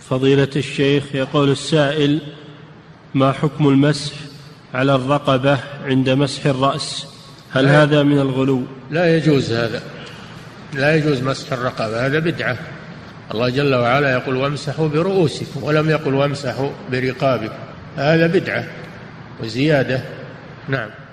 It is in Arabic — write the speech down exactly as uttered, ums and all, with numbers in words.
فضيلة الشيخ، يقول السائل: ما حكم المسح على الرقبة عند مسح الرأس؟ هل هذا من الغلو؟ لا يجوز هذا، لا يجوز مسح الرقبة، هذا بدعة. الله جل وعلا يقول: وامسحوا برؤوسكم، ولم يقل وامسحوا برقابكم، هذا بدعة وزيادة. نعم.